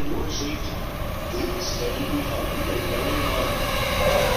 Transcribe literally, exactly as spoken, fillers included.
your safety, please stay behind the yellow line.